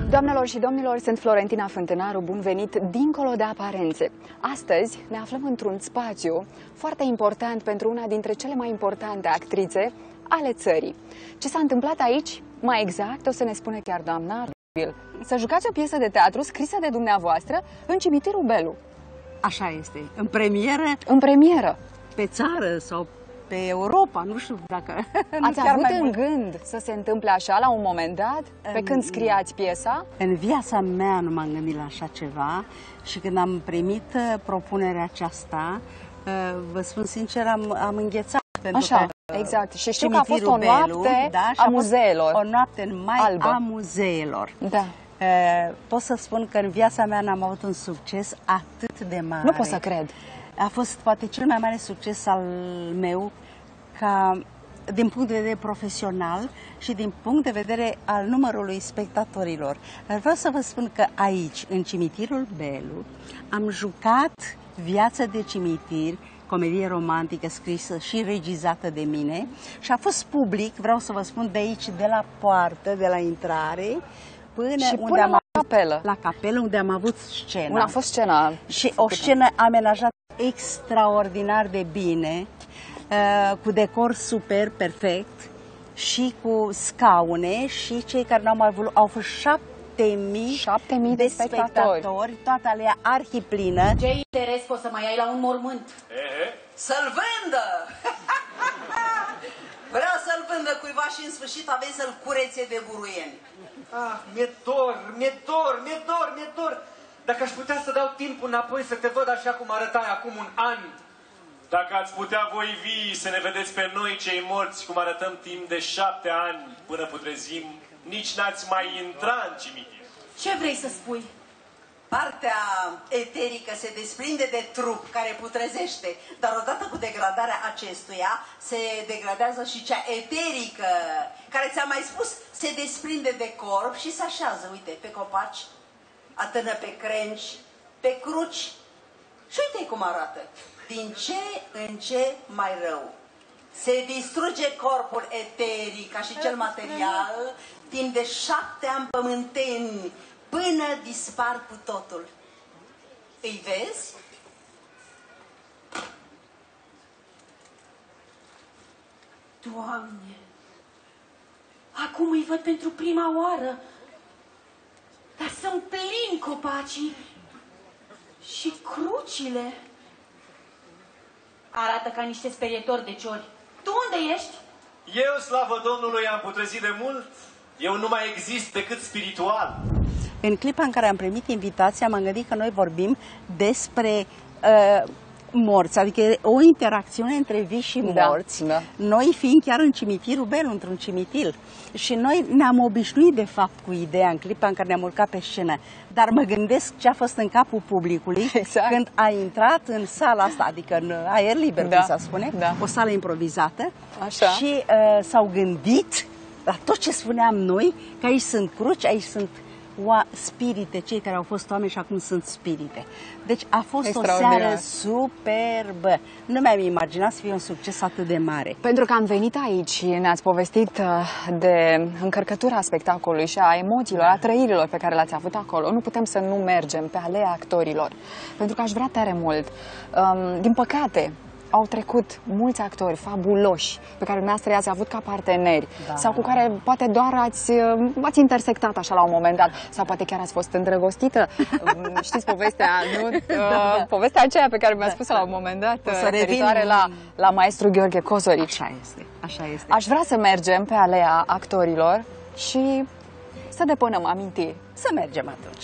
Doamnelor și domnilor, sunt Florentina Fântânaru, bun venit dincolo de aparențe. Astăzi ne aflăm într-un spațiu foarte important pentru una dintre cele mai importante actrițe ale țării. Ce s-a întâmplat aici, mai exact, o să ne spune chiar doamna Bill. Să jucați o piesă de teatru scrisă de dumneavoastră în Cimitirul Belu. Așa este, în premieră. În premieră. Pe țară sau pe Europa, nu știu dacă... Ați avut în gând să se întâmple așa la un moment dat, pe când scriați piesa? În viața mea nu m-am gândit la așa ceva și când am primit propunerea aceasta, vă spun sincer, am înghețat. Așa, exact. Și știu că a fost o noapte a muzeelor. O noapte în mai a muzeelor. Da. Pot să spun că în viața mea n-am avut un succes atât de mare. Nu pot să cred. A fost poate cel mai mare succes al meu din punct de vedere profesional și din punct de vedere al numărului spectatorilor. Vreau să vă spun că aici, în Cimitirul Belu, am jucat Viață de cimitir, comedie romantică scrisă și regizată de mine și a fost public, vreau să vă spun, de aici, de la poartă, de la intrare, până unde am capelă. La capelă, unde am avut scena. Unde a fost scena. Și o scenă amenajată extraordinar de bine, cu decor super, perfect și cu scaune și cei care n-au mai vrut, au fost 7.000 de spectatori, toată alea arhiplină. Ce interes poți să mai ai la un mormânt? Să-l vândă! Vreau să-l vândă cuiva și în sfârșit aveți să-l curețe de buruieni. Ah, mi-e dor. Dacă aș putea să dau timpul înapoi să te văd așa cum arătai acum un an. Dacă ați putea voi vii să ne vedeți pe noi cei morți cum arătăm timp de 7 ani până putrezim, nici n-ați mai intra în cimitir. Ce vrei să spui? Partea eterică se desprinde de trup care putrezește, dar odată cu degradarea acestuia se degradează și cea eterică, care ți-am mai spus, se desprinde de corp și se așează, uite, pe copaci, atârnă pe crengi, pe cruci și uite cum arată. Din ce în ce mai rău. Se distruge corpul eteric, ca și cel material, timp de 7 ani pământeni, până dispar cu totul. Îi vezi? Doamne, acum îi văd pentru prima oară, dar sunt plini copacii și crucile. Arată ca niște sperietori de ciori. Tu unde ești? Eu, slavă Domnului, am putrezit de mult. Eu nu mai exist decât spiritual. În clipa în care am primit invitația, m-am gândit că noi vorbim despre morți, adică o interacțiune între vii și morți, da. Noi fiind chiar în Cimitirul Belu, într-un cimitir. Și noi ne-am obișnuit, de fapt, cu ideea în clipa în care ne-am urcat pe scenă. Dar mă gândesc ce a fost în capul publicului când a intrat în sala asta, adică în aer liber, cum se spune, o sală improvizată. Așa. Și s-au gândit la tot ce spuneam noi, că aici sunt cruci, aici sunt spirite, cei care au fost oameni și acum sunt spirite. Deci a fost o seară superbă. Nu mi-am imaginat să fie un succes atât de mare. Pentru că am venit aici și ne-ați povestit de încărcătura spectacolului și a emoțiilor, a trăirilor pe care le-ați avut acolo, nu putem să nu mergem pe alea actorilor. Pentru că aș vrea tare mult. Din păcate, au trecut mulți actori fabuloși pe care dumneavoastră i-ați avut ca parteneri sau cu care poate doar ați intersectat așa la un moment dat sau poate chiar ați fost îndrăgostită. Știți povestea, nu? Povestea aceea pe care mi-a spus-o la un moment dat, referitoare la maestru Gheorghe Cozorici. Așa este. Aș vrea să mergem pe alea actorilor și să depunem amintiri. Să mergem atunci.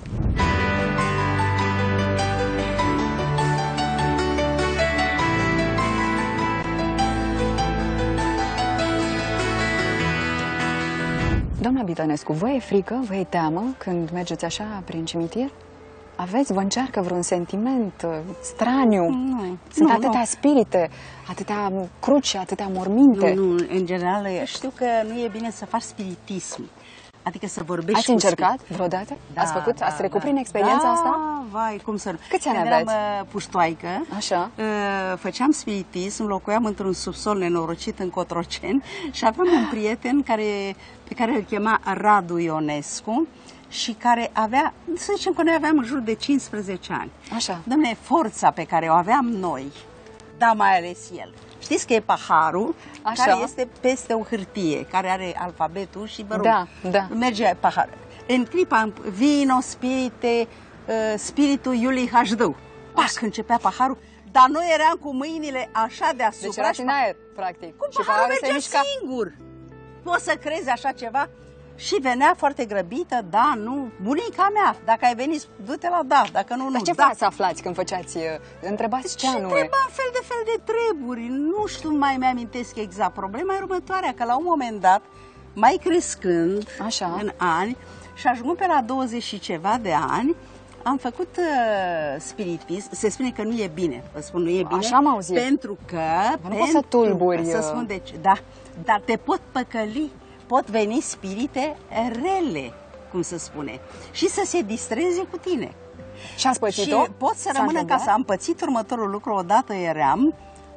Doamna Bitănescu, vă e frică, vă e teamă când mergeți așa prin cimitir? Vă încearcă vreun sentiment straniu? Nu. Sunt atâtea spirite, atâtea cruci, atâtea morminte. Nu, în general știu că nu e bine să faci spiritism. Adică să vorbești. Ați încercat vreodată? Da, Ați făcut? Da, ați trecut prin experiența asta? Vai, cum să nu. Câți ani Când aveți? eram puștoaică, Așa. Făceam spiritism, locuiam într-un subsol nenorocit în Cotroceni și aveam un prieten pe care îl chema Radu Ionescu, și care avea, să zicem că noi aveam în jur de 15 ani. Așa. Dom'le, forța pe care o aveam noi, da, mai ales el. Știți că e paharul, Așa. care este peste o hârtie, care are alfabetul și, vă rog, Da. merge paharul. În clipa, vino, spirite, spiritul Iuliei Hajdău. Pac, începea paharul, dar noi eram cu mâinile așa deasupra. Deci erați în aer, practic. Cum Și paharul se mergea mișca. singur. Poți să crezi așa ceva? Și venea foarte grăbită, da, nu, bunica mea, dacă ai venit, du-te la da, dacă nu, nu. Dar ce da. faci să aflați când făceați, întrebați ce Și anume? întrebam fel de treburi, nu știu, mai mi-amintesc exact. Problema e următoarea, că la un moment dat, mai crescând Așa. în ani și ajungând pe la 20 și ceva de ani, am făcut spiritism. Se spune că nu e bine, vă spun, nu e bine. Așa am auzit. Pentru că... Nu poți să tulburi, Să spun, deci, da, dar te pot păcăli, pot veni spirite rele, cum se spune, și să se distreze cu tine. Și ați pățit-o? Și pot să S-a rămân în întâmplat? casă. Am pățit următorul lucru. Odată eram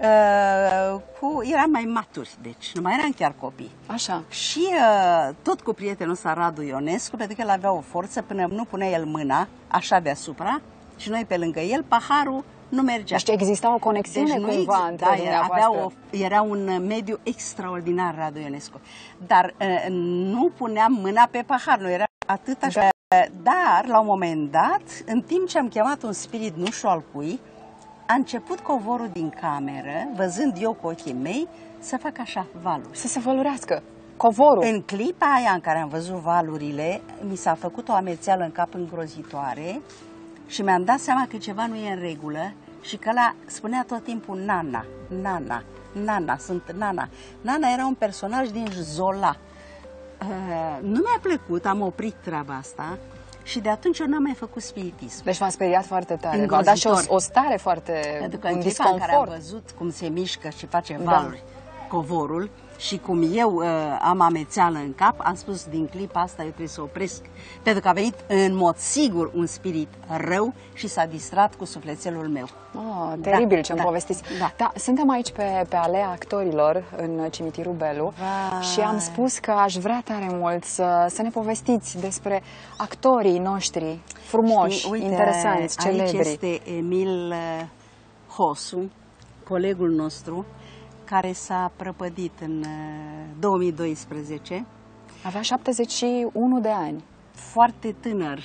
eram mai maturi, deci nu mai eram chiar copii. Așa. Și tot cu prietenul ăsta Radu Ionescu, pentru că el avea o forță până nu punea el mâna așa deasupra și noi pe lângă el, paharul nu mergea. Deci exista o conexiune nu cumva între da, dumneavoastră. era un mediu extraordinar, Radu Ionescu. Dar nu puneam mâna pe pahar, nu era atât așa. Dar, la un moment dat, în timp ce am chemat un spirit, nu știu al cui, a început covorul din cameră, văzând eu cu ochii mei, să fac așa, valuri. Să se vălurească. Covorul. În clipa aia în care am văzut valurile, mi s-a făcut o amețeală în cap îngrozitoare și mi-am dat seama că ceva nu e în regulă și că ăla spunea tot timpul Nana, Nana, Nana, sunt Nana. Nana era un personaj din Zola. Nu mi-a plăcut, am oprit treaba asta și de atunci eu n-am mai făcut spiritism. Deci v-a speriat foarte tare. V-a dat Îngrozitor. și o stare foarte, Pentru că un în clipa în care am disconfort. văzut cum se mișcă și face valuri covorul și cum eu am amețeală în cap, am spus din clipa asta eu trebuie să opresc. Pentru că a venit în mod sigur un spirit rău și s-a distrat cu sufletelul meu. Oh, teribil ce-mi povestiți. Da. Da, suntem aici pe alea actorilor în cimitirul Belu și am spus că aș vrea tare mult să ne povestiți despre actorii noștri frumoși, Știi, uite, interesanți, celebri. Aici este Emil Hosu, colegul nostru, care s-a prăpădit în 2012. Avea 71 de ani. Foarte tânăr.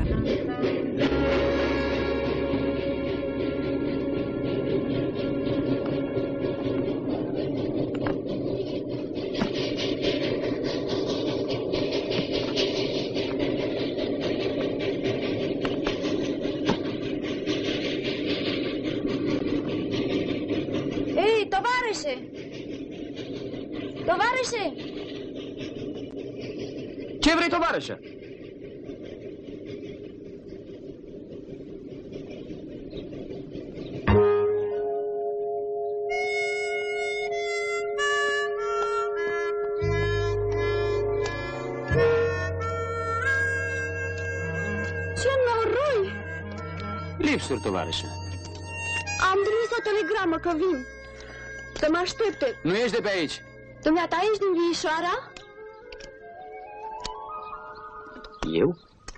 Ei, tovarășe! Tovarășe! Ce vrei, tovarășă? Ce noroi! Lipsuri, tovarășă. Am trimis o telegramă că vin. Să mă aștepte. Nu ești de pe aici. Dumneata ești din Viișoara? Eu?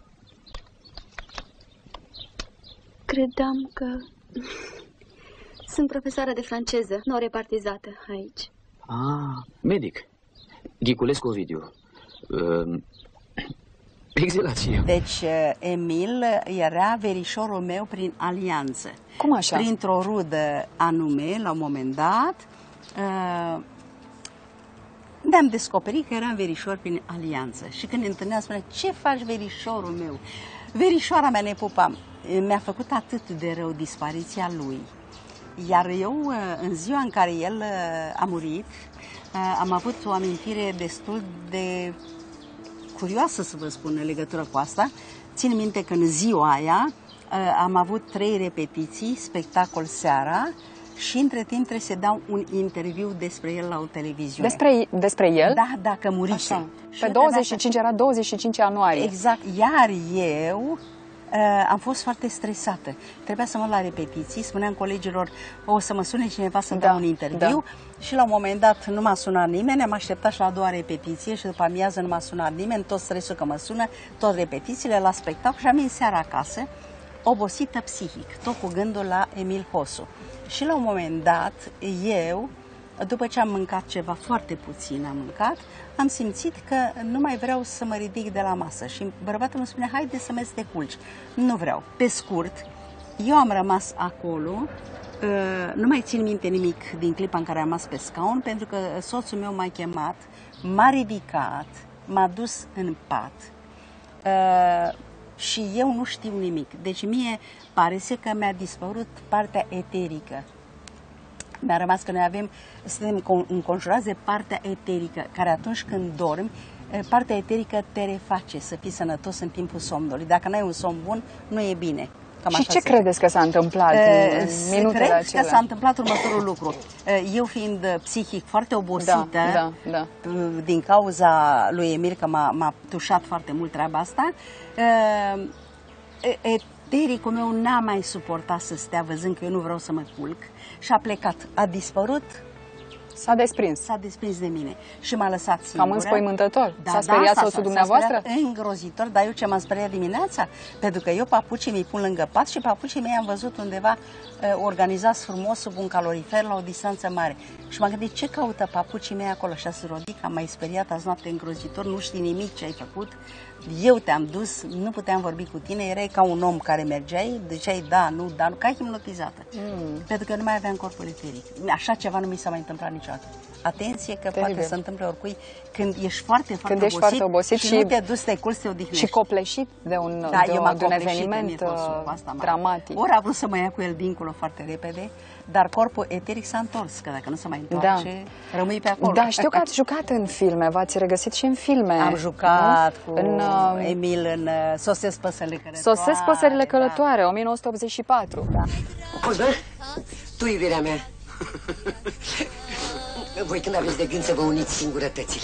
Credeam că... Sunt profesoară de franceză, nou repartizată aici. Medic. Ghiculescu Ovidiu. Exilație. Deci, Emil era verișorul meu prin alianță. Cum așa? Printr-o rudă anume, la un moment dat, ne-am descoperit că eram verișor prin alianță. Și când ne întâlneam, spunea, ce faci, verișorul meu? Verișoara mea, ne pupam. Mi-a făcut atât de rău dispariția lui. Iar eu, în ziua în care el a murit, am avut o amintire destul de curioasă, să vă spun, în legătură cu asta. Țin minte că în ziua aia am avut 3 repetiții, spectacol seara, și între timp trebuie să dau un interviu despre el la o televiziune. Despre el? Da, dacă murise. Așa. Pe 25, era 25 ianuarie. Exact. Iar eu am fost foarte stresată. Trebuia să mă la repetiții, spuneam colegilor, o să mă sune cineva să dau un interviu și la un moment dat nu m-a sunat nimeni, am așteptat și la a doua repetiție și după amiază nu m-a sunat nimeni, tot stresul că mă sună, tot repetițiile la spectacol și am venit seara acasă, obosită psihic, tot cu gândul la Emil Hosu. Și la un moment dat, eu, după ce am mâncat ceva, foarte puțin am mâncat, am simțit că nu mai vreau să mă ridic de la masă și bărbatul îmi spune, haide să mergi să te culci. Nu vreau. Pe scurt, eu am rămas acolo, nu mai țin minte nimic din clipa în care am rămas pe scaun, pentru că soțul meu m-a chemat, m-a ridicat, m-a dus în pat și eu nu știu nimic. Deci mie pare că mi-a dispărut partea eterică. Mi-a rămas că noi suntem înconjurați de partea eterică, care atunci când dormi, partea eterică te reface să fii sănătos în timpul somnului. Dacă n-ai un somn bun, nu e bine. Cam și ce credeți că s-a întâmplat în minutele acelea? Cred că s-a întâmplat următorul lucru. Eu fiind psihic foarte obosită, din cauza lui Emil, că m-a tușat foarte mult treaba asta, etericul meu n-a mai suportat să stea văzând că eu nu vreau să mă culc și a plecat. A dispărut. S-a desprins. S-a desprins de mine și m-a lăsat singură. Cam înspăimântător. S-a speriat soțul dumneavoastră? Îngrozitor, dar eu ce m-am speriat dimineața? Pentru că eu papucii mi pun lângă pat și papucii mei am văzut undeva organizați frumos sub un calorifer la o distanță mare. Și m-am gândit, ce caută papucii mei acolo? Și a se rodic, am mai speriat azi noapte, îngrozitor, nu știi nimic ce ai făcut. Eu te-am dus, nu puteam vorbi cu tine, erai ca un om care mergeai, ziceai da, nu, ca hipnotizată. Pentru că nu mai aveam corpul eteric. Așa ceva nu mi s-a mai întâmplat niciodată. Atenție că poate să întâmple oricui când ești foarte obosit și nu te duci, te culci, te odihnești. Și copleșit de un eveniment dramatic. Ori a vrut să mă ia cu el dincolo foarte repede, dar corpul eteric s-a întors, că dacă nu se mai întoarce, rămâi pe acolo. Da, știu că ați jucat în filme, v-ați regăsit și în filme. Am jucat cu Emil în Sosesc păsările călătoare. Sosesc păsările călătoare, 1984. Da. Auzi, bă? Tu, iubirea mea, voi când aveți de gând să vă uniți singurătățile?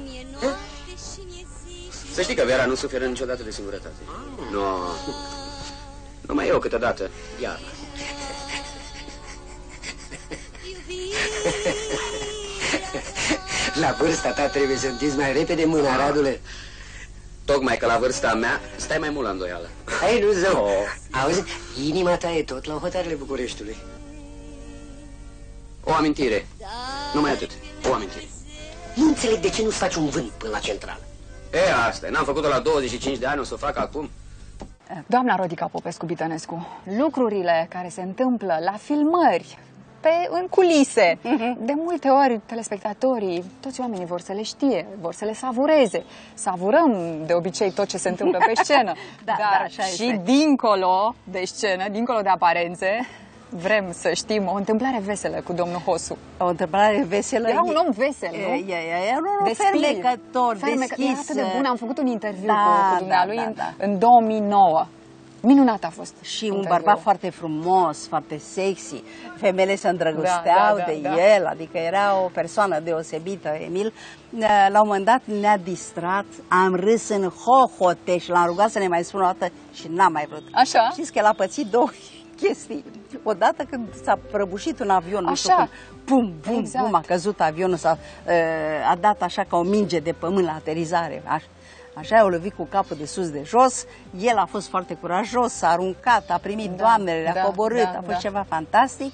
Să știi că Vera nu suferă niciodată de singurătate. Nu. Numai eu câteodată. Ea. La vârsta ta trebuie să întinzi mai repede mâna, Radule. Tocmai că la vârsta mea stai mai mult la îndoială. Hai, nu zău. Auzi, inima ta e tot la hotarele Bucureștiului. O amintire. Numai atât. O amintire. Nu înțeleg de ce nu-ți faci un vânt până la centrală. Asta e. N-am făcut-o la 25 de ani, o să o fac acum. Doamna Rodica Popescu-Bitănescu, lucrurile care se întâmplă la filmări, în culise, de multe ori telespectatorii, toți oamenii vor să le știe, vor să le savureze. Savurăm de obicei tot ce se întâmplă pe scenă, dar și dincolo de scenă, dincolo de aparențe, vrem să știm o întâmplare veselă cu domnul Hosu. O întâmplare veselă? Era un om vesel, nu? Era un om fermecător, deschis. Era atât de bun, am făcut un interviu cu dumnealui în 2009. Minunat a fost. Și un bărbat foarte frumos, foarte sexy. Femeile se îndrăgosteau de el, adică era o persoană deosebită, Emil. La un moment dat ne-a distrat, am râs în hohote și l-am rugat să ne mai spună o dată și n-am mai vrut. Așa? Știți că el a pățit două chestii. Odată când s-a prăbușit un avion, nu știu cum, pum, bum, bum, a căzut avionul, a dat așa ca o minge de pământ la aterizare. Așa i-a lovit cu capul de sus de jos, el a fost foarte curajos, s-a aruncat, a primit doamnele, le-a coborât, a fost ceva fantastic.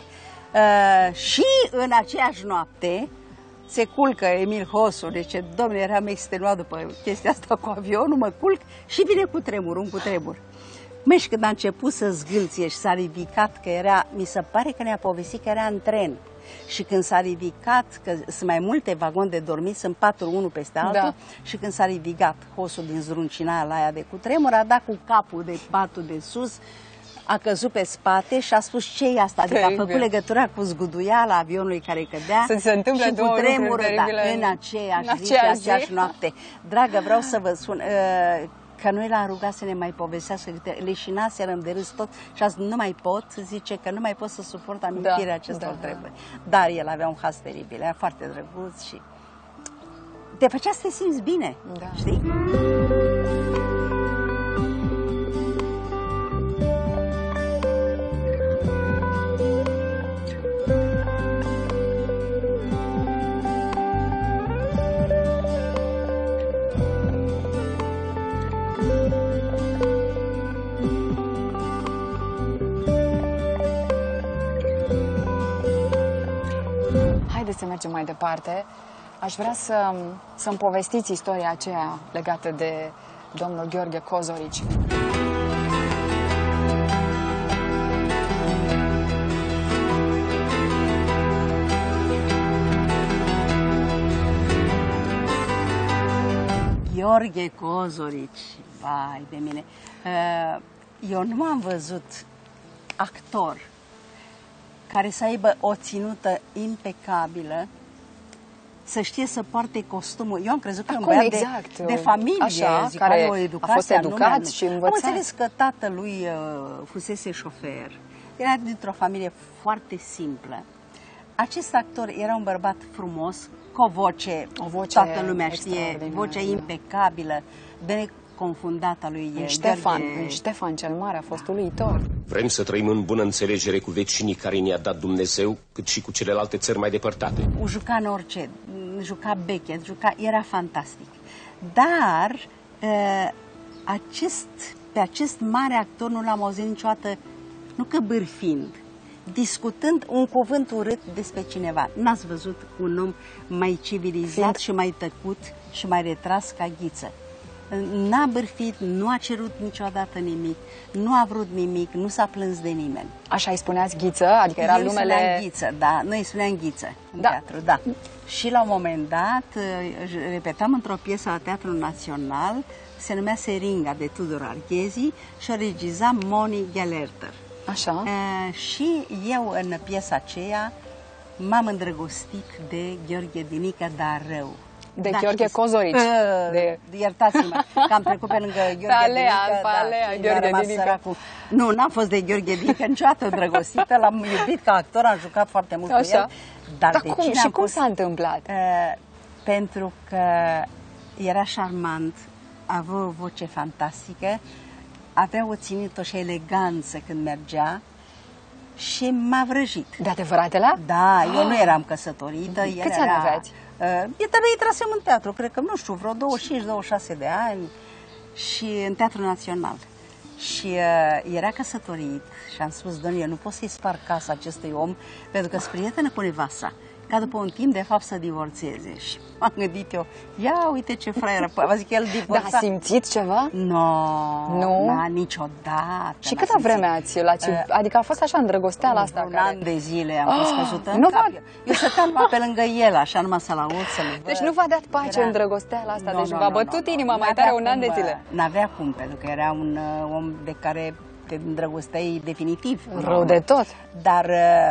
Și în aceeași noapte se culcă Emil Hosu, deci, domnule, eram extenuat după chestia asta cu avionul, mă culc și vine cu tremur, un cutremur. Și când a început să zgâlție și s-a ridicat, că era, mi se pare că ne-a povestit că era în tren. Și când s-a ridicat, că sunt mai multe vagoni de dormit, sunt 4 unul peste altul, și când s-a ridicat Hosul din zruncinarea aia de cutremur, a dat cu capul de patul de sus, a căzut pe spate și a spus ce-i asta, adică a făcut legătura cu zguduiala avionului care cădea se întâmplă și cu tremurul în aceeași noapte. Dragă, vreau să vă spun că noi l-am rugat să ne mai povestească, leșinaserăm de râs tot și azi nu mai pot, zice că nu mai pot să suport amintirea acestor treburi. Dar el avea un has teribil, era foarte drăguț și te făcea să te simți bine, știi? mergem mai departe, aș vrea să-mi povestiți istoria aceea legată de domnul Gheorghe Cozorici. Gheorghe Cozorici, vai de mine. Eu nu am văzut actor care să aibă o ținută impecabilă, să știe să poarte costumul. Eu am crezut că un băiat de familie, așa, zic, care a fost educat și învățat. Am înțeles că tatălui fusese șofer. Era dintr-o familie foarte simplă. Acest actor era un bărbat frumos, cu o voce toată lumea știe, vocea impecabilă, neconfundată a lui Ștefan cel Mare a fost uluitor. Vrem să trăim în bună înțelegere cu vecinii care ne-a dat Dumnezeu, cât și cu celelalte țări mai depărtate. Juca în orice, juca Beckett, era fantastic. Dar pe acest mare actor nu l-am auzit niciodată, nu că bârfind, discutând un cuvânt urât despre cineva. N-ați văzut un om mai civilizat și mai tăcut și mai retras ca Ghiță. N-a bârfit, nu a cerut niciodată nimic, nu a vrut nimic, nu s-a plâns de nimeni. Așa îi spuneați Ghiță? Adică era numele... Ghiță, da, noi îi spuneam Ghiță în teatru, da. Și la un moment dat repetam într-o piesă la Teatrul Național, se numea Seringa de Tudor Arghezi și o regiza Moni Ghelerter. Așa. Și eu în piesa aceea m-am îndrăgostit de Gheorghe Dinică, dar rău. De Gheorghe Cozorici. Iertați-mă, că am trecut pe lângă Gheorghe Dinică. Pe alea, Gheorghe Dinică. Nu, n-am fost de Gheorghe Dinică niciodată îndrăgostită, l-am iubit ca actor, am jucat foarte mult cu el. Dar cum s-a întâmplat? Pentru că era șarmant, avea o voce fantastică, avea o ținută și eleganță când mergea și m-a vrăjit. De adevăratele? Da, eu nu eram căsătorită. Câți ani aveați? Intrasem în teatru, cred că, nu știu, vreo 25-26 de ani și în Teatrul Național. Și era căsătorit și am spus, domnule, nu pot să-i spar casa acestui om pentru că sunt prietenă cu nevasta, ca după un timp, de fapt, să divorțeze. Și m-am gândit eu, ia uite ce fraieră, vă zic, el divorța. Da, simțit ceva? Nu, niciodată. Și câtă vreme ați adică a fost așa îndrăgosteala asta? Un an de zile am fost căzută în cap. Eu stăteam pe lângă el, așa, numai să-l aud, să-l văd. Deci nu v-a dat pace îndrăgosteala asta? Deci v-a bătut inima mai tare un an de zile? N-avea cum, pentru că era un om de care te îndrăgosteai definitiv. Rău de tot. Dar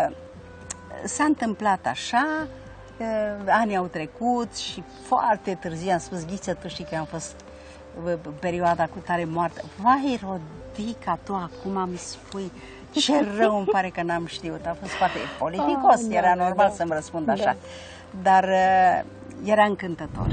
s-a întâmplat așa, anii au trecut și foarte târziu am spus, Ghiță, tu știi că am fost perioada cu tare moarte. Vai, Rodica, tu acum îmi spui ce rău îmi pare că n-am știut. A fost foarte politicos, era normal să-mi răspund așa. Dar era încântător.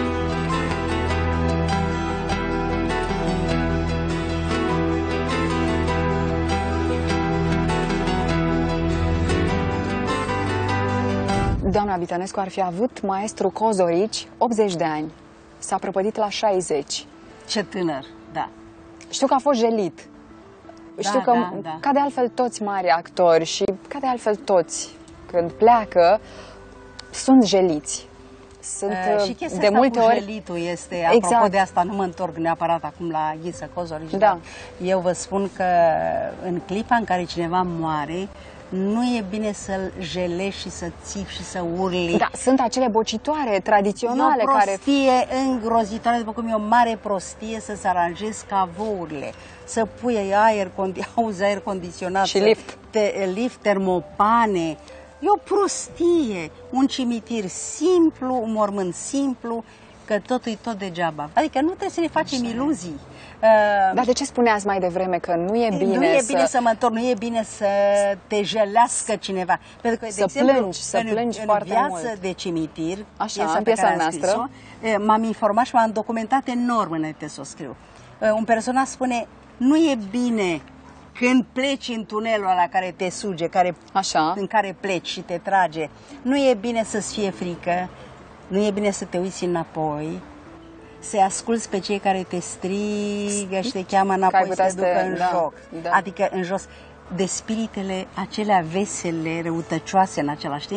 Doamna Bitănescu ar fi avut maestru Cozorici 80 de ani. S-a prăpădit la 60. Ce tânăr, da. Știu că a fost jelit. Știu că, ca de altfel toți mari actori și ca de altfel toți, când pleacă, sunt jeliți. Sunt și chestia de multe ori jelitul este, apropo de asta, nu mă întorc neapărat acum la Ghiță Cozorici, dar eu vă spun că în clipa în care cineva moare, nu e bine să-l jelești și să țipi și să urli. Da, sunt acele bocitoare tradiționale care... E o prostie îngrozitoare, după cum e o mare prostie să-ți aranjezi cavourile, să pui aer condiționat, și lift, termopane. E o prostie, un cimitir simplu, un mormânt simplu, că totul e tot degeaba. Adică nu trebuie să ne facem iluzii. Dar de ce spuneați mai devreme că nu e bine Nu e bine să mă întorc, nu e bine să te jelească cineva. Pentru că, de exemplu, plângi foarte mult. În Viață de cimitir, în piesa noastră, m-am informat și m-am documentat enorm înainte să o scriu. Un personaj spune, nu e bine când pleci în tunelul ăla care te suge, în care pleci și te trage, nu e bine să-ți fie frică, nu e bine să te uiți înapoi, să asculți pe cei care te strigă și te cheamă înapoi să te ducă în joc. Da. Adică în jos, de spiritele acelea vesele, răutăcioase în același timp,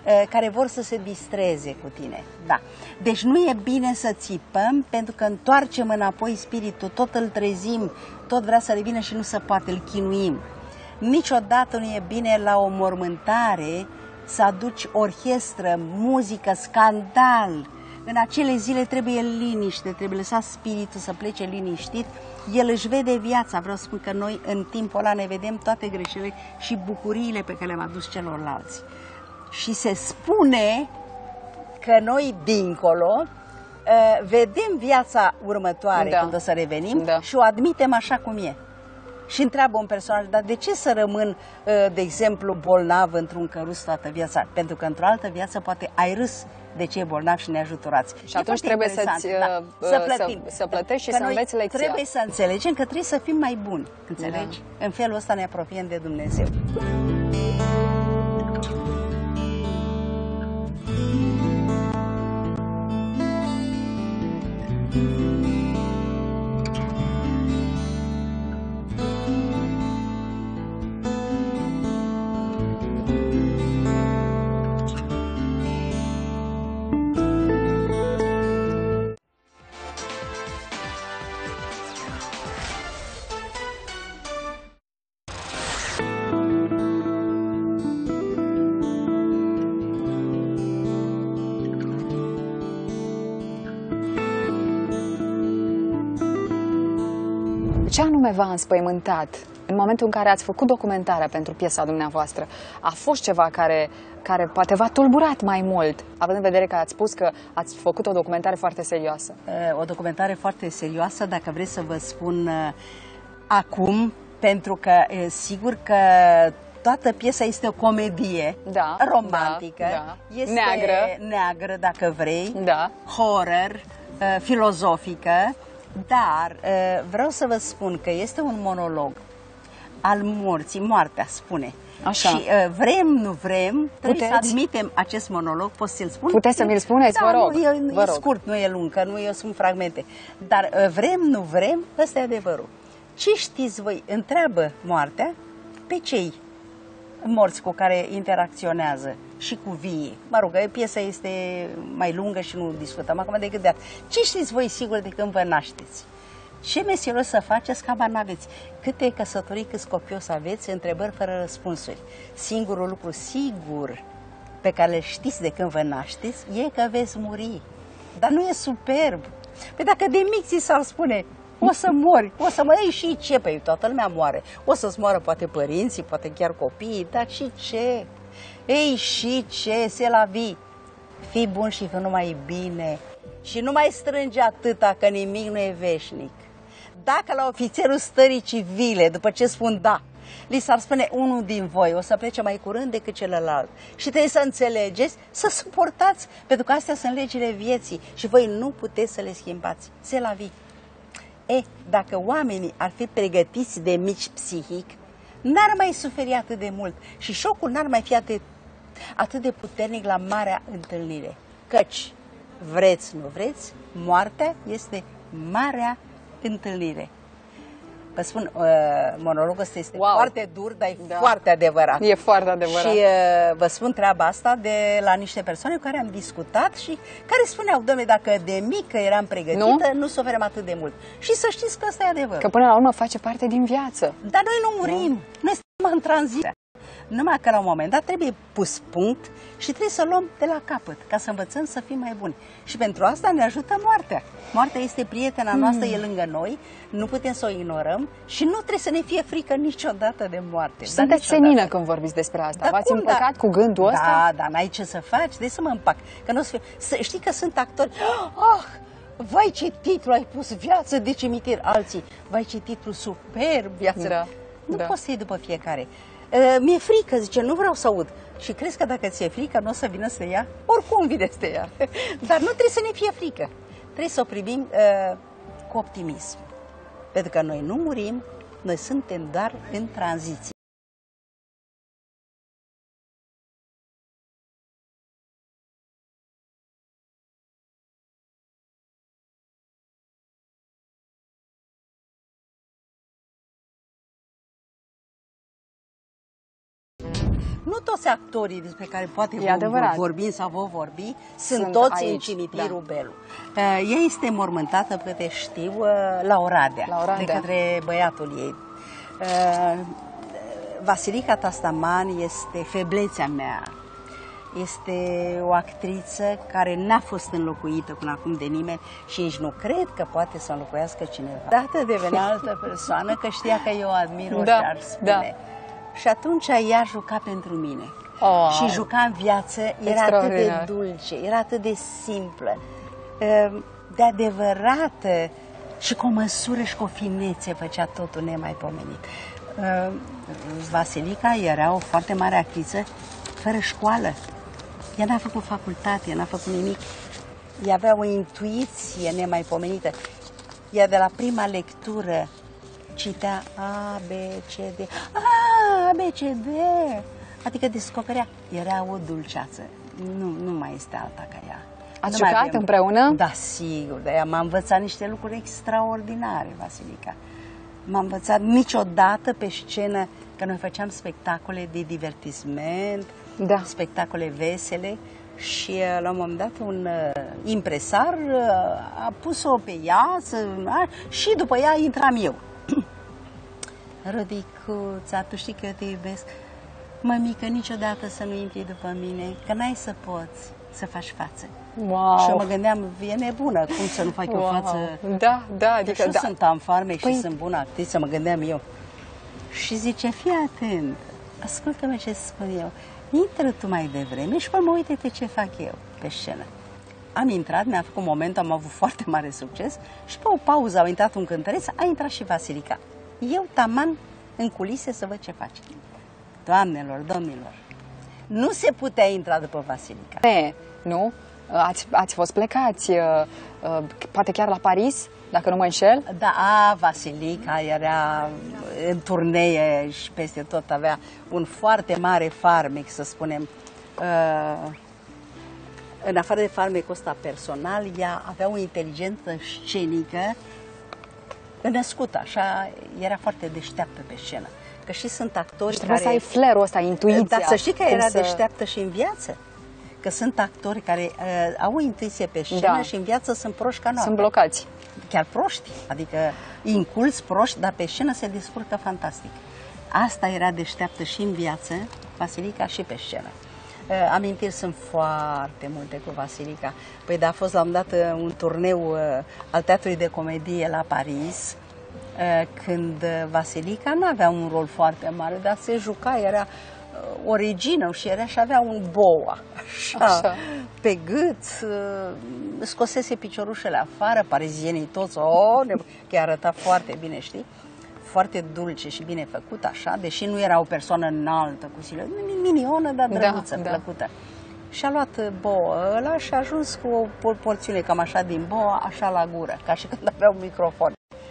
care vor să se distreze cu tine. Da. Deci nu e bine să țipăm, pentru că întoarcem înapoi spiritul, tot îl trezim, tot vrea să revină și nu se poate, îl chinuim. Niciodată nu e bine la o mormântare să aduci orchestră, muzică, scandal. În acele zile trebuie liniște, trebuie lăsat spiritul să plece liniștit. El își vede viața. Vreau să spun că noi în timpul ăla ne vedem toate greșelile și bucuriile pe care le-am adus celorlalți. Și se spune că noi dincolo vedem viața următoare când o să revenim și o admitem așa cum e. Și întreabă un personaj, dar de ce să rămân, de exemplu, bolnav într-un cărus toată viața? Pentru că într-o altă viață poate ai râs de ce e bolnav și neajutorați. Și atunci trebuie să plătești și să înveți lecția. Trebuie să înțelegem că trebuie să fim mai buni, înțelegi? Da. În felul ăsta ne apropiem de Dumnezeu. Ce anume v-a înspăimântat în momentul în care ați făcut documentarea pentru piesa dumneavoastră? A fost ceva care poate v-a tulburat mai mult, având în vedere că ați spus că ați făcut o documentare foarte serioasă? O documentare foarte serioasă, dacă vreți să vă spun acum, pentru că sigur că toată piesa este o comedie romantică, este neagră dacă vrei, horror, filozofică. Dar vreau să vă spun că este un monolog al morții, moartea spune. Așa. Și vrem, nu vrem, trebuie să admitem acest monolog, pot să-l spun? Puteți să mi-l spuneți, vă rog. Nu e scurt, nu e lung, că nu sunt fragmente. Dar vrem, nu vrem, ăsta e adevărul. Ce știți voi, întreabă moartea pe cei morți cu care interacționează și cu vii. Mă rog, piesa este mai lungă și nu discutăm acum decât de atât. Ce știți voi sigur de când vă nașteți? Ce meserie să faceți, că habar n-aveți? Câte căsătorii, câți copii o să aveți? Întrebări fără răspunsuri. Singurul lucru sigur pe care le știți de când vă nașteți e că veți muri. Dar nu e superb. Păi dacă de mic ți s-ar spune o să mori, o să mori și ce? Păi toată lumea moare. O să-ți moară poate părinții, poate chiar copiii, dar și ce? Ei, și ce? Se la vii. Fii bun și fii numai bine. Și nu mai strânge atâta, că nimic nu e veșnic. Dacă la ofițerul stării civile, după ce spun da, li s-ar spune unul din voi o să plece mai curând decât celălalt și trebuie să înțelegeți, să suportați, pentru că astea sunt legile vieții și voi nu puteți să le schimbați. Se la vii. Dacă oamenii ar fi pregătiți de mici psihic, n-ar mai suferi atât de mult și șocul n-ar mai fi atât de puternic la marea întâlnire. Căci, vreți, nu vreți, moartea este marea întâlnire. Vă spun, monologul ăsta este foarte dur, dar e foarte adevărat. E foarte adevărat. Și vă spun treaba asta de la niște persoane cu care am discutat și care spuneau, dom'le, dacă de mică eram pregătită, nu suferăm atât de mult. Și să știți că ăsta e adevărul. Că până la urmă face parte din viață. Dar noi nu murim, noi suntem în tranziție. Numai că la un moment dat trebuie pus punct și trebuie să luăm de la capăt, ca să învățăm să fim mai buni. Și pentru asta ne ajută moartea. Moartea este prietena noastră, e lângă noi, nu putem să o ignorăm și nu trebuie să ne fie frică niciodată de moarte. Și sunteți senină când vorbiți despre asta. V-ați împăcat cu gândul ăsta? Da, dar n-ai ce să faci, de să mă împac. Că nu o să fie... Știi că sunt actori... Vai, ce titlu ai pus, Viață de cimitir, alții. Vai, ce titlu superb, Viață. Nu poți să iei după fiecare. Mi-e frică, zice, nu vreau să aud. Și crezi că dacă ți-e frică, nu o să vină să te ia? Oricum vine să te ia. Dar nu trebuie să ne fie frică. Trebuie să o primim cu optimism. Pentru că noi nu murim, noi suntem doar în tranziție. Nu toți actorii despre care poate vorbim sau vă vorbi sunt toți aici, în cimitirul Belu. Ea este mormântată, câte știu, la Oradea, de către băiatul ei. Vasilica Tastaman este feblețea mea. Este o actriță care n-a fost înlocuită până acum de nimeni și nici nu cred că poate să înlocuiască cineva. Dată devenea altă persoană, că știa că eu admir orice ar spune. Și atunci ea juca pentru mine. Și juca în viață, era atât de dulce, era atât de simplă, de adevărată și cu o măsură și cu o finețe făcea totul nemaipomenit. Vasilica era o foarte mare actriță, fără școală. Ea n-a făcut facultate, ea n-a făcut nimic. Ea avea o intuiție nemaipomenită. Ea de la prima lectură citea A, B, C, D. A, B, C, D. Adică descoperea. Era o dulceață. Nu mai este alta ca ea. Ați jucat împreună? Da, sigur. De-aia m-a învățat niște lucruri extraordinare, Vasilica. M-a învățat niciodată pe scenă, că noi făceam spectacole de divertisment, spectacole vesele și la un moment dat un impresar a pus-o pe ea și după ea intram eu. Rodicuța, tu știi că eu te iubesc. Mămică, niciodată să nu intri după mine, că n-ai să poți să faci față. Wow. Și eu mă gândeam, e nebună, cum să nu fac o față? Da, adică și sunt amfarmec și sunt bună actriță, mă gândeam eu. Și zice, fii atent, ascultă-mă ce spun eu, intră tu mai devreme și mă uite-te ce fac eu pe scenă. Am intrat, mi-a făcut un moment, am avut foarte mare succes și pe o pauză au intrat un cântăreț, a intrat și Vasilica. Eu taman în culise să văd ce face. Doamnelor, domnilor, nu se putea intra după Vasilica. Nu? Ați fost plecați, poate chiar la Paris, dacă nu mă înșel? Da, Vasilica era în turnee și peste tot avea un foarte mare farmec, să spunem. În afară de farmecul ăsta personal, ea avea o inteligență scenică născută, așa, era foarte deșteaptă pe scenă. Că și sunt actori și trebuie să ai flair-ul ăsta, intuiția. Dar să știi că era deșteaptă și în viață. Că sunt actori care au o intuiție pe scenă și în viață sunt proști ca noaptea. Sunt blocați. Chiar proști, adică inculți, proști, dar pe scenă se descurcă fantastic. Asta era deșteaptă și în viață, Vasilica, și pe scenă. Amintiri sunt foarte multe cu Vasilica. Păi a fost la un dat un turneu al Teatrului de Comedie la Paris, când Vasilica nu avea un rol foarte mare, dar se juca, era o regină și era și avea un boa așa. Pe gât, scosese piciorușele afară, parizienii toți, că arăta foarte bine, știi? Foarte dulce și bine făcut, așa, deși nu era o persoană înaltă, cu sile, minionă, dar drăguță, plăcută. Și a luat boa ăla și a ajuns cu o porțiune cam așa din boa, așa la gură, ca și când avea un microfon.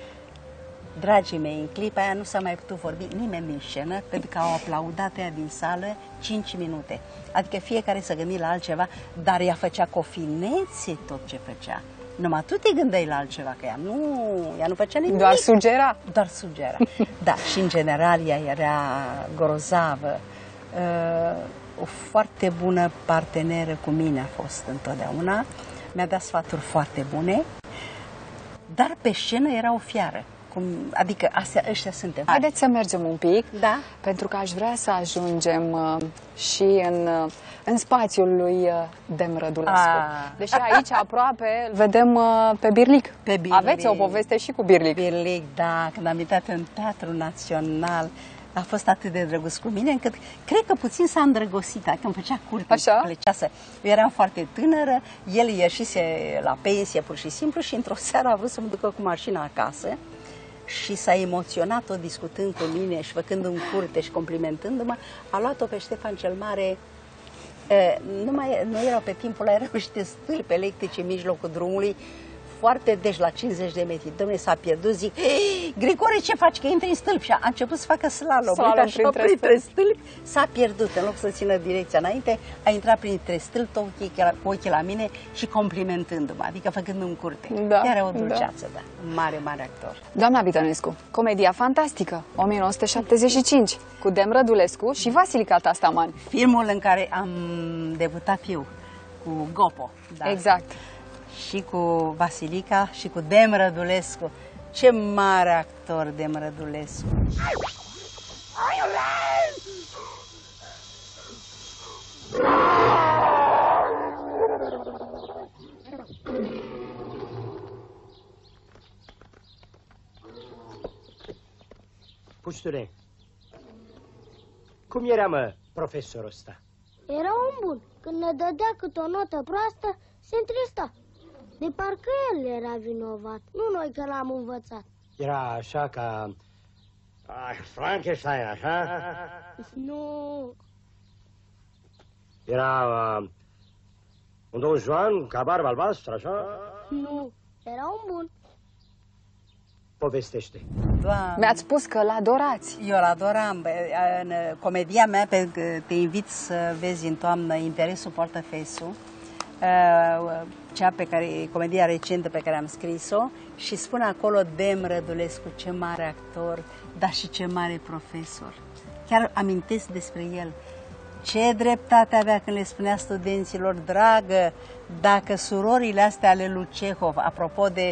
Dragii mei, în clipa aia nu s-a mai putut vorbi nimeni din scenă, pentru că au aplaudat ea din sală 5 minute. Adică fiecare s-a gândit la altceva, dar ea făcea cu o finețe tot ce făcea. Numai tu te gândeai la altceva, că ea nu făcea nimic. Doar sugera. Doar sugera. Da, și în general ea era grozavă. O foarte bună parteneră cu mine a fost întotdeauna. Mi-a dat sfaturi foarte bune, dar pe scenă era o fiară. Adică ăștia suntem. Haideți să mergem un pic, da? Pentru că aș vrea să ajungem și în spațiul lui Dem Rădulescu. Deși aici aproape îl vedem pe Birlic. Aveți o poveste și cu Birlic. Birlic, da, când am intrat în Teatrul Național, a fost atât de drăguț cu mine, încât cred că puțin s-a îndrăgostit, că îmi făcea curte. Așa? Eu eram foarte tânără, el ieșise la pensie pur și simplu și într-o seară a vrut să mă ducă cu mașina acasă. Și s-a emoționat tot discutând cu mine și făcând-mi curte și complimentându-mă. A luat-o pe Ștefan cel Mare. Nu erau pe timpul ăla, erau niște stâlpi electrice în mijlocul drumului, foarte, deci la 50 de metri. Dom'le, s-a pierdut, zic, Grigore, ce faci, că intri în stâlp? Și a început să facă slalom. Slalom Așa, printre stâlpi, s-a pierdut. În loc să țină direcția înainte, a intrat printre stâlpi, tot cu ochii la mine și complimentându-mă, adică făcându-mi curte. Da, Era o dulceață, da. Mare, mare actor. Doamna Bitănescu, comedia fantastică, 1975, cu Dem Rădulescu și Vasilica Tastaman. Filmul în care am debutat eu, cu Gopo. Da. Exact. Și cu Vasilica și cu Dem Rădulescu. Ce mare actor Dem Rădulescu! Puștule, cum era, mă, profesorul ăsta? Era om bun. Când ne dădea câte o notă proastă, se întrista. De parcă el era vinovat, nu noi că l-am învățat. Era așa ca... Frankenstein, așa? Nu. Era un Don Juan ca barbă albastră, așa? Nu. Era un bun. Povestește. Doamne. Mi-ați spus că l-adorați. Eu l-adoram. În comedia mea, pe te invit să vezi în toamnă, Interesul poartă fesul, comedia recentă pe care am scris-o, și spune acolo Dem Rădulescu, ce mare actor, dar și ce mare profesor. Chiar amintesc despre el. Ce dreptate avea când le spunea studenților, dragă, dacă surorile astea ale lui Cehov, apropo de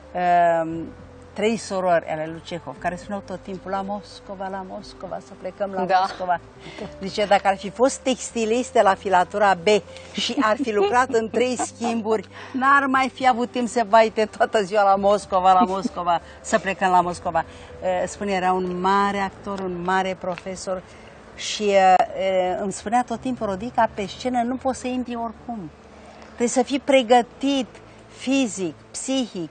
3 surori ale lui Cehov, care spuneau tot timpul la Moscova, să plecăm la Moscova. Zice, dacă ar fi fost textiliste la filatura B și ar fi lucrat în 3 schimburi, n-ar mai fi avut timp să baite toată ziua la Moscova, să plecăm la Moscova. Spune, era un mare actor, un mare profesor și îmi spunea tot timpul, Rodica, pe scenă nu poți să intri oricum. Trebuie să fii pregătit fizic, psihic.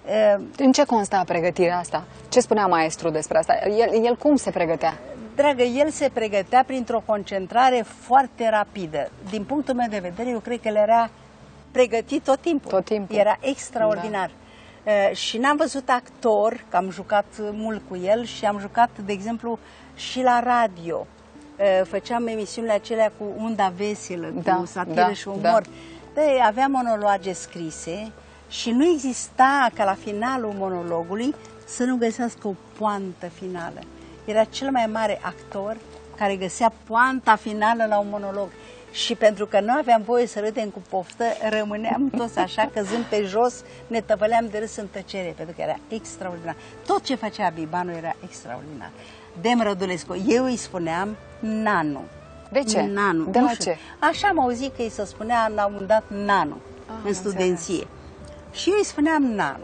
În ce consta pregătirea asta? Ce spunea maestru despre asta? El cum se pregătea? Dragă, el se pregătea printr-o concentrare foarte rapidă. Din punctul meu de vedere, eu cred că el era pregătit tot timpul. Tot timpul. Era extraordinar. Și n-am văzut actor, că am jucat mult cu el și am jucat, de exemplu, și la radio. Făceam emisiunile acelea cu unda veselă, cu satiră și umor. Aveam monologe scrise și nu exista ca la finalul monologului să nu găsească o poantă finală. Era cel mai mare actor care găsea poanta finală la un monolog. Și pentru că nu aveam voie să râdem cu poftă, rămâneam toți așa, căzând pe jos, ne tăvăleam de râs în tăcere, pentru că era extraordinar. Tot ce făcea Bibanu era extraordinar. Dem Rădulescu, eu îi spuneam Nanu. De ce? Nanu. De la ce? Așa am auzit că îi se spunea la un moment dat Nanu, în studenție. Și eu îi spuneam Nanu.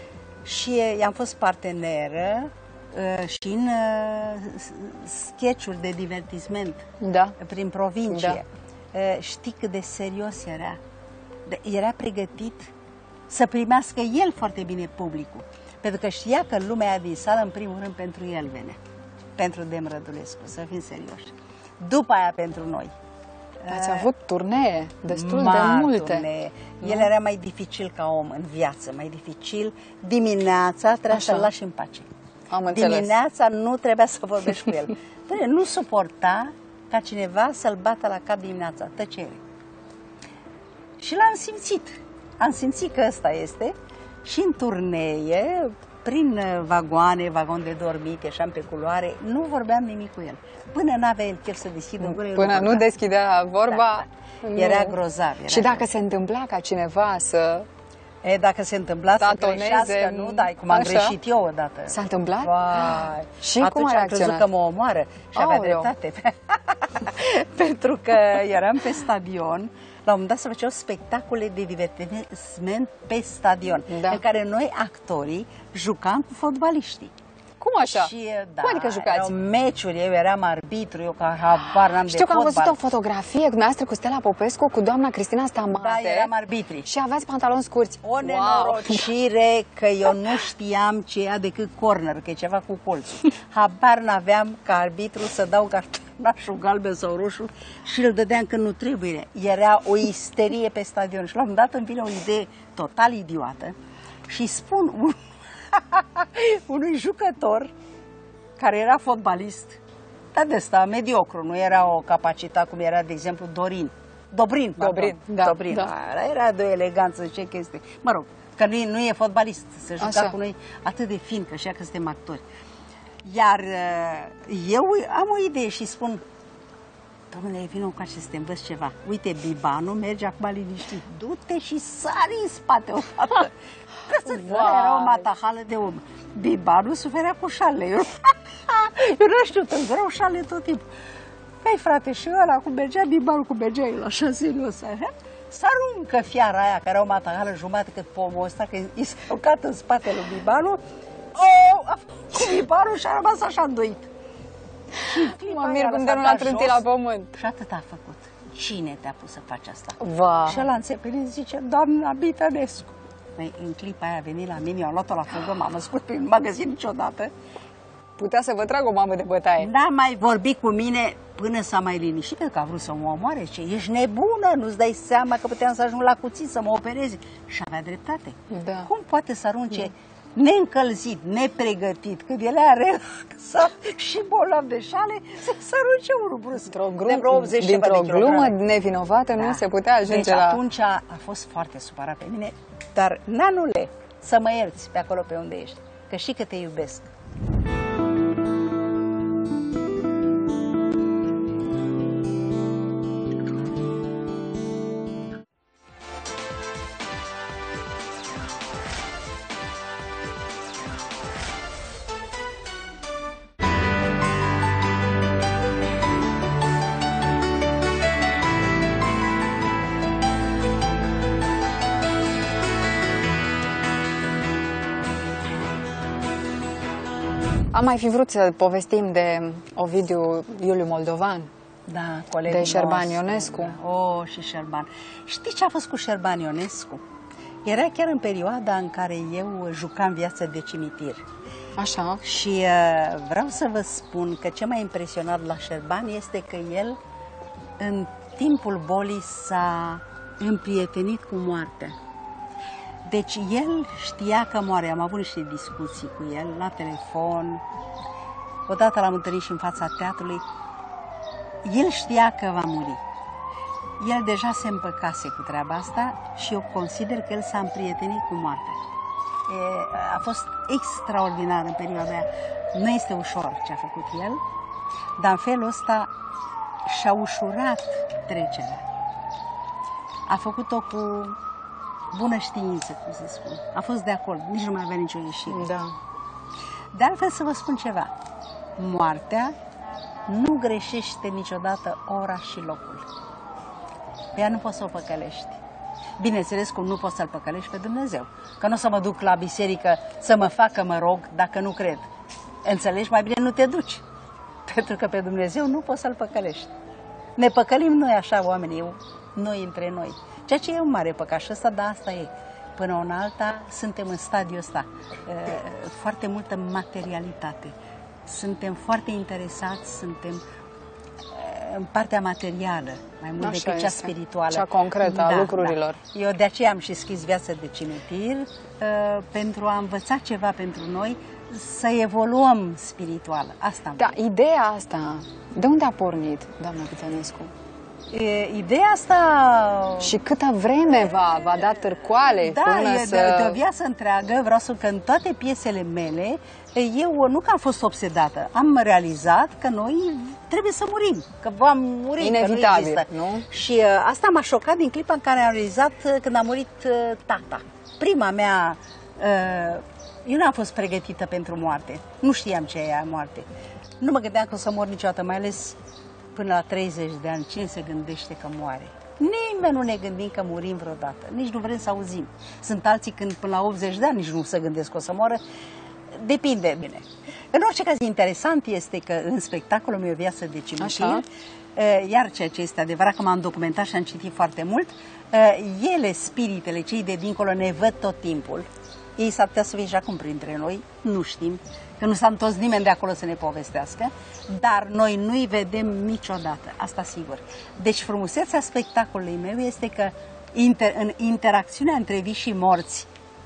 Și i-am fost parteneră și în sketch-uri de divertisment prin provincie. Știi cât de serios era? Era pregătit să primească el foarte bine publicul. Pentru că știa că lumea din sală, în primul rând, pentru el venea. Pentru Dem Rădulescu, să fim serioși. După aia pentru noi. Ați avut turnee destul de multe. Turnee. El era mai dificil ca om în viață, mai dificil. Dimineața trebuia să-l lași în pace. Dimineața nu trebuia să vorbești cu el. Nu suporta ca cineva să-l bată la cap dimineața. Tăcere. Și l-am simțit. Am simțit că ăsta este. Și în turnee, prin vagoane, vagon de dormit, ieșeam pe culoare, nu vorbeam nimic cu el. Până n-avea el chef să deschidă gură. Până nu deschidea vorba. Da. Era grozav. Și dacă se întâmpla ca cineva să... Dacă se întâmpla să greșească, nu, dar cum am greșit eu odată. S-a întâmplat? Și atunci am crezut că mă omoară și avea dreptate. Pentru că eram pe stadion, la un moment dat se făceau spectacole de divertisment pe stadion, în care noi, actorii, jucam cu fotbaliștii. Cum așa? Și, cum adică jucați? Erau meciuri, eu eram arbitru, eu ca habar n-am de Știu că am fotbal. văzut o fotografie cu dumneavoastră, cu Stella Popescu, cu doamna Cristina Stamate. Da, eram arbitri. Și aveați pantaloni scurți. O nenorocire că eu nu știam ce era decât corner, că e ceva cu colțul. Habar n-aveam ca arbitru să dau cartonașul galben sau roșu și îl dădeam când nu trebuie. Era o isterie pe stadion și la un moment dat îmi vine o idee total idiotă. și spun unui jucător care era fotbalist, dar de ăsta mediocru, nu era o capacitate cum era, de exemplu, Dobrin, da. Era de o eleganță, ce chestie. Mă rog, că nu e fotbalist, se juca cu noi atât de fin, că și că suntem actori. Iar eu am o idee și spun, domnule, vină cu să te învăț ceva. Uite, Bibanu merge acum liniștit. Du-te și sari în spate o dată. Era o matahală de om. Bibanu suferea cu șale. Eu nu știu, îmi vreau șale tot timpul. Păi, frate, și ăla cum mergea Bibanu, cum mergea el, așa serios, așa. S-aruncă fiara aia, care era o matahală jumătate cât pomul ăsta, că i s-a aruncat în spatele lui Bibanu. Cu Bibanu și a rămas așa îndoit. Mă mir cum de nu l-a trântit la pământ. Și atât a făcut. Cine te-a pus să faci asta? Și ăla înțepenit zice, doamna Bitănescu. În clipa aia a venit la mine, eu am luat-o la fugă, m-am născut prin magazin niciodată. Putea să vă trag o mamă de bătaie. N-a mai vorbit cu mine până s-a mai liniștit, că a vrut să mă omoare. Ce, ești nebună, nu-ți dai seama că puteam să ajung la cuțit, să mă opereze. Și avea dreptate. Da. Cum poate să arunce neîncălzit, nepregătit, când el a relaxat și bolnav de șale, să arunce unul brusc. Dintr-o glumă nevinovată nu se putea ajunge la... Atunci a fost foarte supărat pe mine, dar, nanule, să mă ierți pe acolo pe unde ești, că știi că te iubesc. Am mai fi vrut să povestim de Ovidiu Iuliu Moldovan, da, colegul de Șerban Ionescu. Și Șerban. Știi ce a fost cu Șerban Ionescu? Era chiar în perioada în care eu jucam Viață de cimitir. Așa. Și vreau să vă spun că ce m-a impresionat la Șerban este că el, în timpul bolii, s-a împrietenit cu moartea. Deci el știa că moare. Am avut niște discuții cu el la telefon. Odată l-am întâlnit și în fața teatrului. El știa că va muri. El deja se împăcase cu treaba asta și eu consider că el s-a împrietenit cu moartea. A fost extraordinar în perioada aia. Nu este ușor ce a făcut el, dar în felul ăsta și-a ușurat trecerea. A făcut-o cu bună știință, cum se spune. A fost de acord, nici nu mai avea nicio ieșire. Da. De altfel să vă spun ceva. Moartea nu greșește niciodată ora și locul. Pe ea nu poți să o păcălești. Bineînțeles cum nu poți să-L păcălești pe Dumnezeu. Că nu o să mă duc la biserică să mă facă, mă rog, dacă nu cred. Înțelegi? Mai bine nu te duci. Pentru că pe Dumnezeu nu poți să-L păcălești. Ne păcălim noi așa, oamenii, noi între noi. Ceea ce e un mare păcat și ăsta, dar asta e. Până în alta, suntem în stadiul ăsta. Foarte multă materialitate. Suntem foarte interesați, suntem în partea materială, mai mult decât cea spirituală. Cea concretă a lucrurilor. Da. Eu de aceea am și scris Viață de cimitir, pentru a învăța ceva pentru noi, să evoluăm spiritual. Asta. Da, ideea asta, de unde a pornit, doamna Bitănescu? Ideea asta... Și câtă vreme v-a dat târcoale până să... de o viață întreagă, vreau să că în toate piesele mele, eu nu că am fost obsedată, am realizat că noi trebuie să murim, că vom muri, inevitabil, că nu nu? Și asta m-a șocat din clipa în care am realizat când a murit tata. Prima mea... eu n-am fost pregătită pentru moarte, nu știam ce e moarte. Nu mă gândeam că o să mor niciodată, mai ales până la 30 de ani, cine se gândește că moare? Nimeni nu ne gândim că murim vreodată, nici nu vrem să auzim. Sunt alții când până la 80 de ani nici nu se gândesc că o să moară. Depinde. Bine. În orice caz, interesant este că în spectacolul meu Viață de cimitir, iar ceea ce este adevărat că m-am documentat și am citit foarte mult, ele, spiritele, cei de dincolo, ne văd tot timpul. Ei s-ar putea să fie și acum printre noi, nu știm, că nu s-a întors nimeni de acolo să ne povestească, dar noi nu-i vedem niciodată, asta sigur. Deci frumusețea spectacolului meu este că în interacțiunea între vii și morți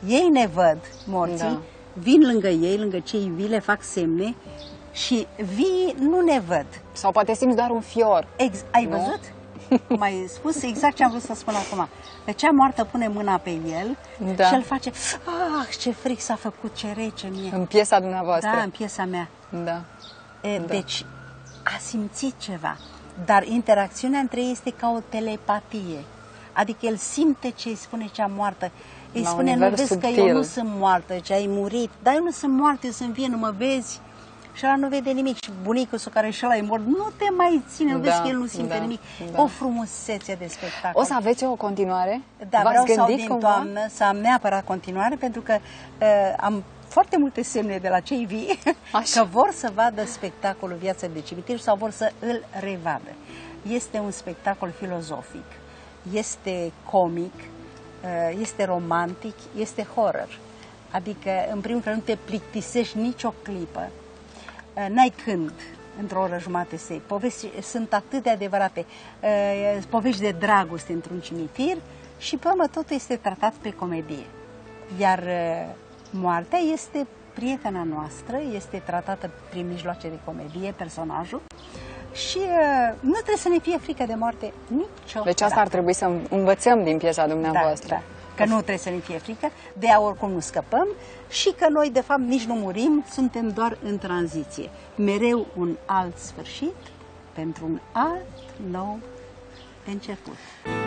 Ei ne văd, morții, vin lângă ei, lângă cei vii, le fac semne și vii nu ne văd. Sau poate simți doar un fior. Ai văzut? Cum ai spus exact ce am vrut să spun acum. Pe cea moartă pune mâna pe el și el face, ce fric s-a făcut, ce rece mie. În piesa dumneavoastră. Da, în piesa mea. Da. Deci a simțit ceva, dar interacțiunea între ei este ca o telepatie. Adică el simte ce îi spune cea moartă. Îi spune, nu vezi că eu nu sunt moartă, ce ai murit. Dar eu nu sunt moartă, eu sunt vie, nu mă vezi. Și ăla nu vede nimic. Și bunicul care și ăla e mort, nu te mai ține, nu vezi că el nu simte nimic. O frumusețe de spectacol. O să aveți o continuare? Da, vreau să aud din toamnă, să am neapărat continuare, pentru că am foarte multe semne de la cei vii că vor să vadă spectacolul Viața de cimitir sau vor să îl revadă. Este un spectacol filozofic, este comic, este romantic, este horror. Adică, în primul rând, nu te plictisești nicio clipă. N-ai când într-o oră jumate să iei. Povesti sunt atât de adevărate. Povești de dragoste într-un cimitir și, pe urmă, totul este tratat pe comedie. Iar moartea este prietena noastră, este tratată prin mijloace de comedie, personajul, și nu trebuie să ne fie frică de moarte niciodată. Deci asta ar trebui să învățăm din piesa dumneavoastră. Da. Că nu trebuie să ne fie frică, de ea oricum nu scăpăm și că noi, de fapt, nici nu murim, suntem doar în tranziție. Mereu un alt sfârșit pentru un alt nou început.